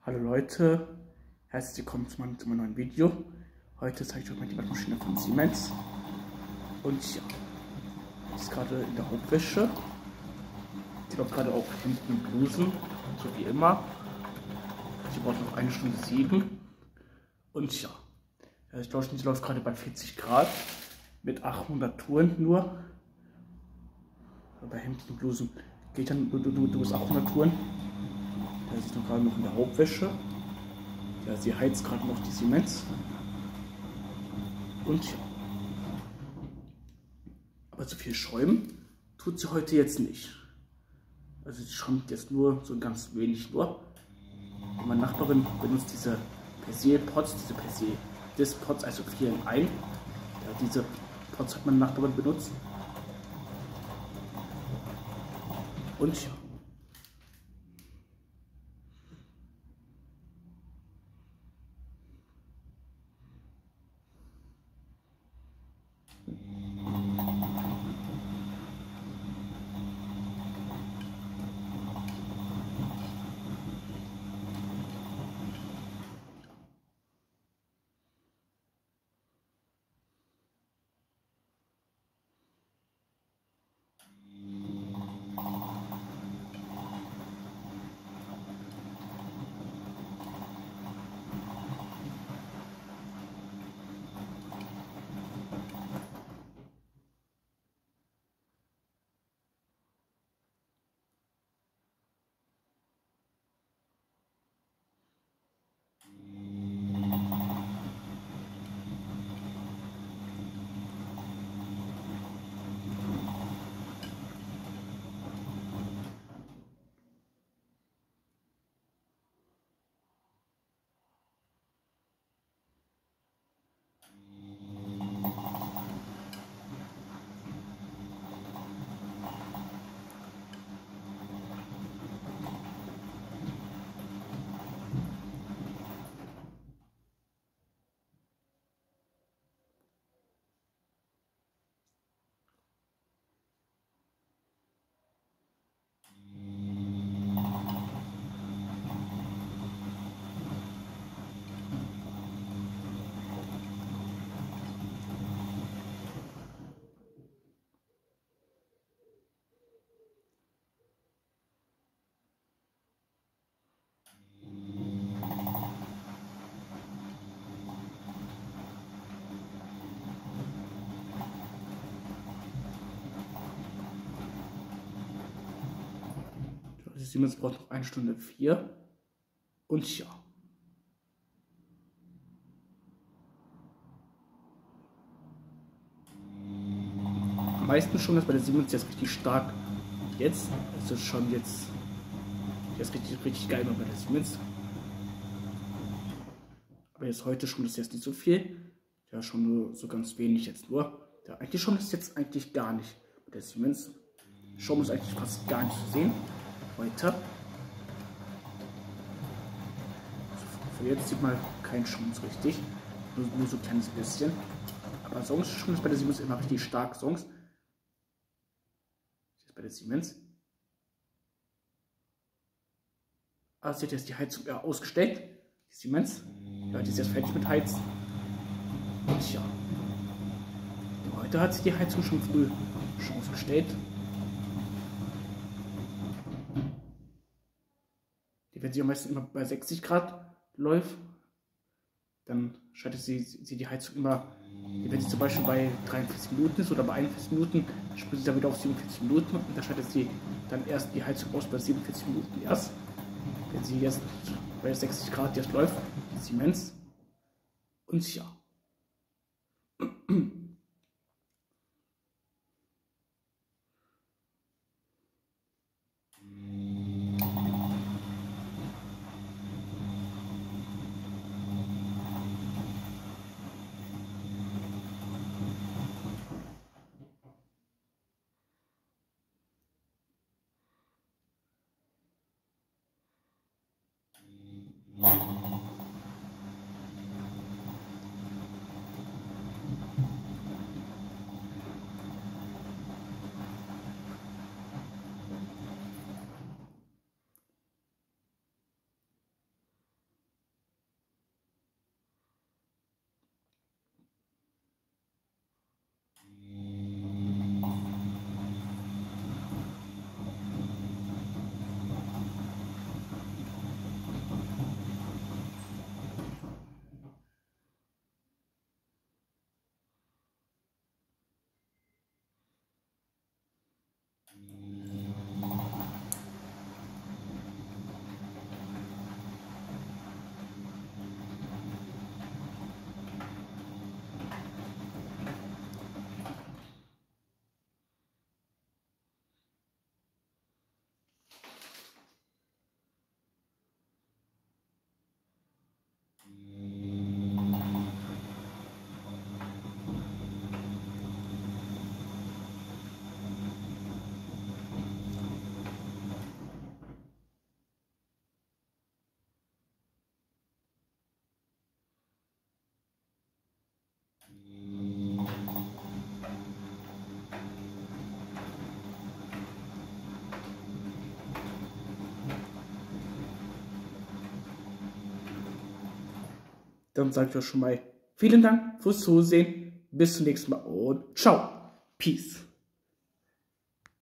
Hallo Leute, herzlich willkommen zu meinem neuen Video. Heute zeige ich euch mal die Waschmaschine von Siemens. Und ja, die ist gerade in der Hauptwäsche. Die läuft gerade auch hinten in Blusen, so wie immer. Sie braucht noch 1 Stunde 7. Und ja, ich glaube, sie läuft gerade bei 40 Grad mit 800 Touren nur. Bei Hemden und Blusen geht dann nur bis 800 Touren. Da ist sie gerade noch in der Hauptwäsche. Ja, sie heizt gerade noch die Siemens. Und ja. Aber so viel schäumen tut sie heute jetzt nicht. Also sie schäumt jetzt nur so ganz wenig nur. Und meine Nachbarin benutzt diese Persil-Pots, Dis-Pots, also 4 in 1. Ja, diese Pots hat meine Nachbarin benutzt. Und ja. Die Siemens braucht noch 1 Stunde 4. Und ja. Am meisten schon ist bei der Siemens jetzt richtig stark. Jetzt ist es schon jetzt richtig geil bei der Siemens. Aber jetzt heute schon ist jetzt nicht so viel. Ja, schon nur so ganz wenig jetzt nur. Ja, eigentlich schon ist jetzt eigentlich gar nicht bei der Siemens. Schaum ist eigentlich fast gar nicht zu sehen. Heute. Für jetzt sieht man keinen Schaum so richtig. Nur so ein kleines bisschen. Aber sonst schon ist bei der Siemens immer richtig stark. Sonst. Jetzt bei der Siemens. Ah, sie hat jetzt die Heizung ausgestellt. Die Siemens. Ja, die ist jetzt fertig mit Heizen. Und ja. Heute hat sie die Heizung schon früh ausgestellt. Wenn sie am meisten immer bei 60 Grad läuft, dann schaltet sie die Heizung immer, wenn sie zum Beispiel bei 43 Minuten ist oder bei 41 Minuten, spült sie dann wieder auf 47 Minuten und dann schaltet sie dann erst die Heizung aus bei 47 Minuten erst. Wenn sie jetzt bei 60 Grad jetzt läuft, Siemens. Und ja. Dann sage ich euch schon mal vielen Dank fürs Zusehen. Bis zum nächsten Mal und ciao. Peace.